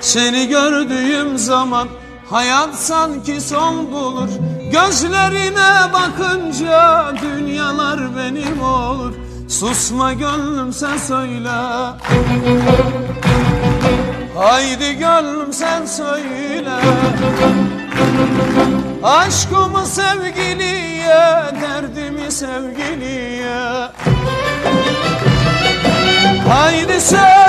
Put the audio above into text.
Seni gördüğüm zaman hayat sanki son bulur. Gözlerine bakınca dünyalar benim olur. Susma gönlüm sen söyle, haydi gönlüm sen söyle. Aşkımı sevgiliye, derdimi sevgiliye, haydi söyle.